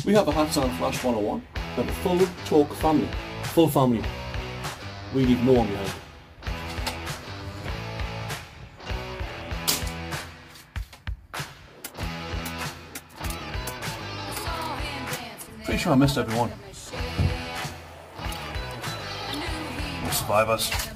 We have a Hats on Flash 101. We have a full Talk family. Full family. We leave no one behind. Pretty sure I missed everyone. We'll survive us.